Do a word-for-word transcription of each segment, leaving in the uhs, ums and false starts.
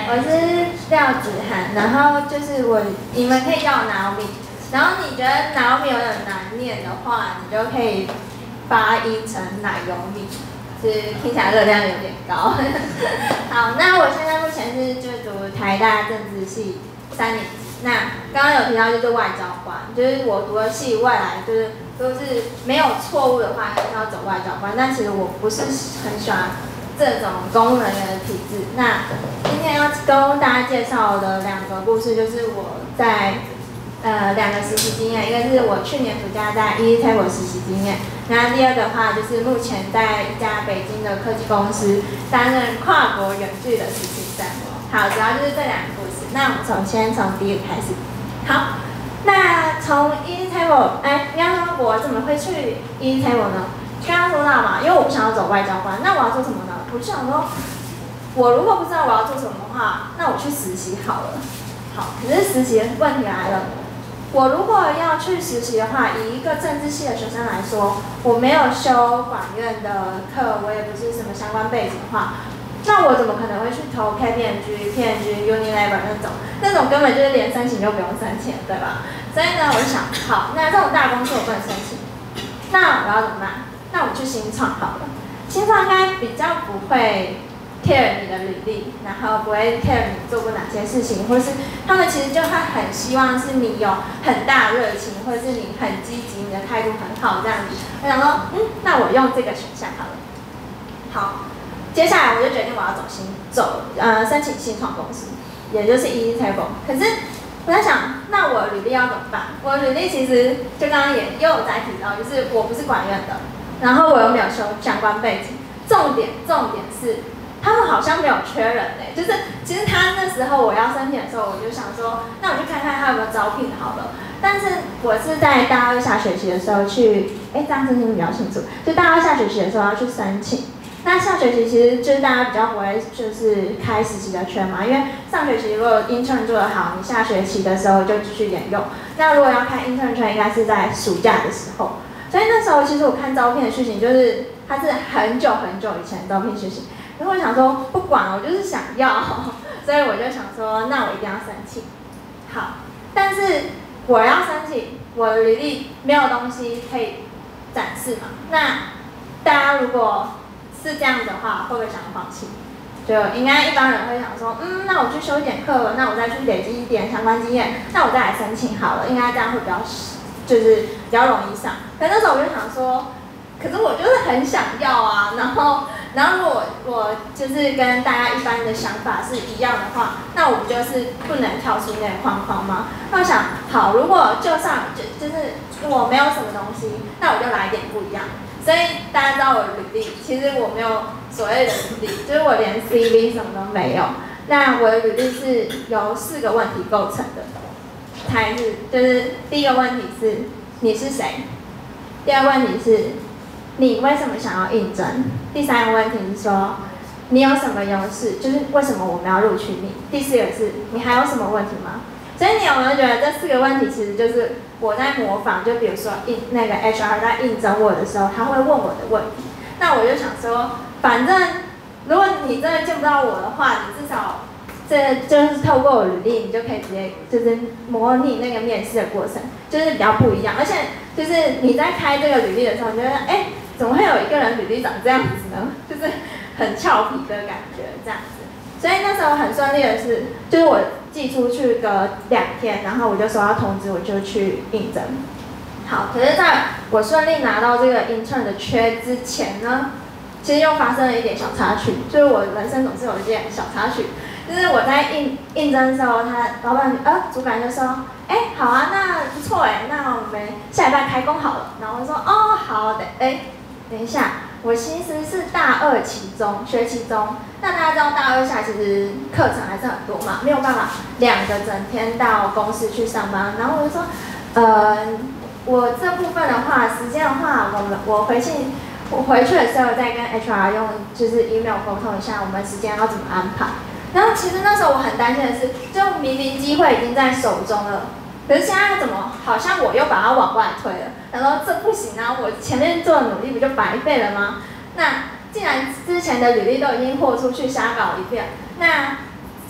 我是廖子涵，然后就是我，你们可以叫我 Naomi。然后你觉得 Naomi 有点难念的话，你就可以发音成奶油米，就是听起来热量有点高。好，那我现在目前是就读台大政治系三年级。那刚刚有提到就是外交官，就是我读的系未来就是都是没有错误的话，应该是要走外交官。但其实我不是很喜欢这种公务人员的体制。那今天要跟大家介绍的两个故事，就是我在呃两个实习经验，一个是我去年暑假在 EasyTable 实习经验，那第二个的话就是目前在一家北京的科技公司担任跨国远距的实习生。好，主要就是这两个故事。那我们首先从第一个开始。好，那从 EasyTable， 哎，应该说我怎么会去 EasyTable 呢？刚刚说到嘛，因为我不想要走外交官，那我要做什么呢？我就想说，我如果不知道我要做什么的话，那我去实习好了。好，可是实习问题来了，我如果要去实习的话，以一个政治系的学生来说，我没有修管院的课，我也不是什么相关背景的话，那我怎么可能会去投 K P M G、P M G、Unilever 那种？那种根本就是连申请就不用申请，对吧？所以呢，我就想，好，那这种大公司我不能申请，那我要怎么办？那我去新创好了。新创应该比较不会 care 你的履历，然后不会 care 你做过哪些事情，或是他们其实就会很希望是你有很大热情，或者是你很积极，你的态度很好这样子。我想说，嗯，那我用这个选项好了。好。接下来我就决定我要走新走呃申请新创公司，也就是 EasyTable。可是我在想，那我履历要怎么办？我履历其实就刚刚也又有在提到，就是我不是管院的，然后我又没有修相关背景。重点重点是，他们好像没有缺人嘞、欸。就是其实他那时候我要申请的时候，我就想说，那我去看看他有没有招聘好了。但是我是在大二下学期的时候去，哎，这样申请比较清楚。就大二下学期的时候要去申请。那下学期其实就是大家比较不会就是开实习的缺嘛，因为上学期如果 intern 做得好，你下学期的时候就继续沿用。那如果要开 intern 圈，应该是在暑假的时候。所以那时候其实我看招聘的讯息，就是它是很久很久以前的招聘讯息。然后我想说不管，我就是想要，所以我就想说，那我一定要申请。好，但是我要申请，我的履历没有东西可以展示嘛。那大家如果是这样的话，会不会想要放弃？就应该一般人会想说，嗯，那我去修一点课，那我再去累积一点相关经验，那我再来申请好了，应该这样会比较，就是比较容易上。可那时候我就想说，可是我就是很想要啊，然后，然后如果我我就是跟大家一般的想法是一样的话，那我不就是不能跳出那个框框吗？那我想，好，如果就上就就是我没有什么东西，那我就来点不一样。所以大家知道我的履历，其实我没有所谓的履历，就是我连 C V 什么都没有。那我的履历是由四个问题构成的，才是就是第一个问题是你是谁，第二个问题是你为什么想要应征，第三个问题是说你有什么优势，就是为什么我们要录取你，第四个是你还有什么问题吗？所以你有没有觉得这四个问题其实就是我在模仿？就比如说应那个 H R 在应征我的时候，他会问我的问题。那我就想说，反正如果你真的见不到我的话，你至少这就是透过我履历，你就可以直接就是模拟那个面试的过程，就是比较不一样。而且就是你在开这个履历的时候，你觉得哎，怎么会有一个人履历长这样子呢？就是很俏皮的感觉，这样子。所以那时候很顺利的是，就是我寄出去个两天，然后我就收到通知，我就去应征。好，可是在我顺利拿到这个 intern 的缺之前呢，其实又发生了一点小插曲，就是我人生总是有一点小插曲。就是我在应应征的时候，他老板呃主管就说，哎、欸，好啊，那不错哎，那我们下礼拜开工好了。然后我说，哦，好的，哎、欸，等一下。我其实是大二期中学期中，那大家知道大二下其实课程还是很多嘛，没有办法两个整天到公司去上班。然后我就说，呃，我这部分的话，时间的话，我们我回去我回去的时候再跟 H R 用就是 email 沟通一下，我们时间要怎么安排。然后其实那时候我很担心的是，就明明机会已经在手中了。可是现在怎么好像我又把它往外推了？然后这不行啊！我前面做的努力不就白费了吗？那既然之前的履历都已经豁出去瞎搞一遍，那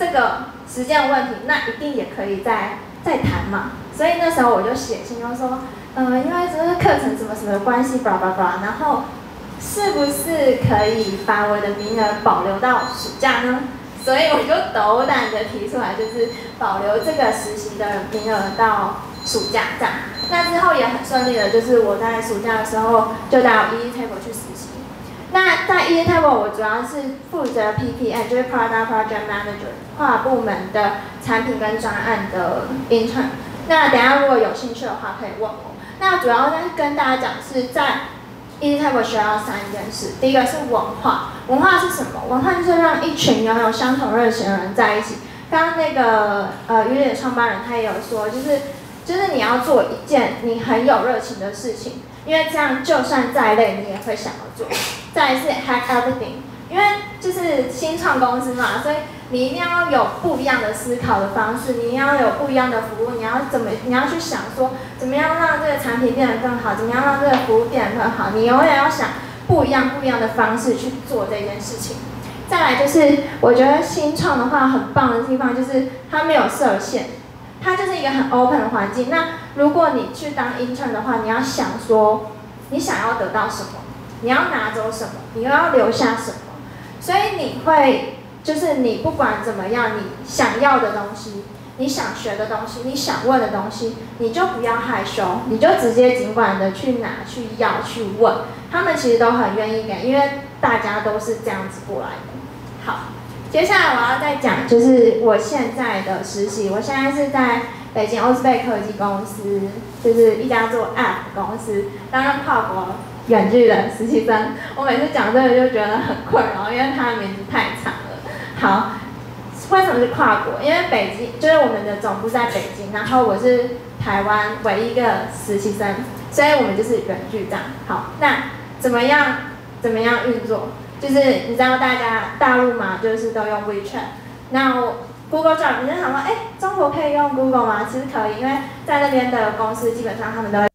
这个时间的问题，那一定也可以再再谈嘛。所以那时候我就写信就说，呃，因为这是课程什么什么的关系，叭叭叭，然后是不是可以把我的名额保留到暑假呢？所以我就斗胆的提出来，就是保留这个实习的名额到暑假这样。那之后也很顺利的，就是我在暑假的时候就到 EasyTable 去实习。那在 EasyTable 我主要是负责 P P M， 就是 Product Project Manager， 跨部门的产品跟专案的 intern。那等一下如果有兴趣的话可以问我。那主要在跟大家讲是在 EasyTable 学到三件事，第一个是文化，文化是什么？文化就是让一群拥有相同热情的人在一起。刚刚那个呃鱼脸创办人他也有说，就是就是你要做一件你很有热情的事情，因为这样就算再累你也会想要做。再来是 hack everything， 因为就是新创公司嘛，所以你一定要有不一样的思考的方式，你一定要有不一样的服务，你要怎么你要去想说怎么样让这个产品变得更好，怎么样让这个服务变得更好，你永远要想不一样不一样的方式去做这件事情。再来就是我觉得新创的话很棒的地方就是它没有设限，它就是一个很 open 的环境。那如果你去当 intern 的话，你要想说你想要得到什么，你要拿走什么，你又要留下什么，所以你会就是你不管怎么样，你想要的东西，你想学的东西，你想问的东西，你就不要害羞，你就直接尽管的去拿、去要、去问，他们其实都很愿意给，因为大家都是这样子过来的。好，接下来我要再讲就是我现在的实习，我现在是在北京欧斯贝科技公司，就是一家做 App 的公司，担任跨国远距的实习生。我每次讲这个就觉得很困扰，因为它的名字太长了。好，为什么是跨国？因为北京就是我们的总部在北京，然后我是台湾唯一一个实习生，所以我们就是远距这样。好，那怎么样怎么样运作？就是你知道大家大陆嘛，就是都用 WeChat。那我 Google Drive， 你就想说，哎，中国可以用 Google 吗？其实可以，因为在那边的公司基本上他们都会